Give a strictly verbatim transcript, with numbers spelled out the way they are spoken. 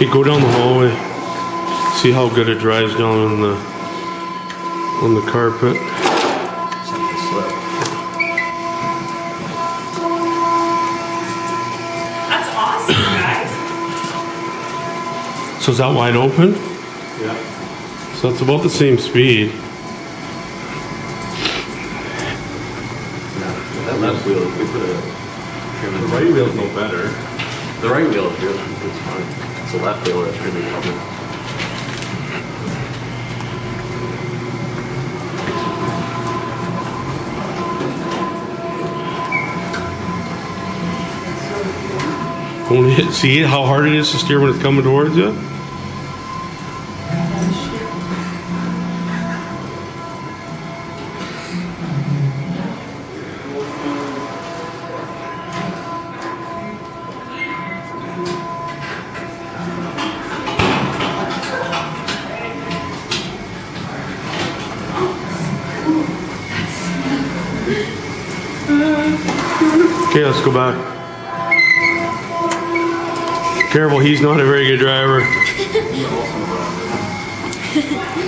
Okay, go down the hallway. See how good it dries down on the on the carpet. That's awesome, guys. So is that wide open? Yeah. So it's about the same speed. Yeah. That left wheel, if we put a trim in the right wheel's no better. The right wheel is good. It's fine. It's the left wheel that's really covered. Only hit, see how hard it is to steer when it's coming towards you? Okay, let's go back. Careful, he's not a very good driver.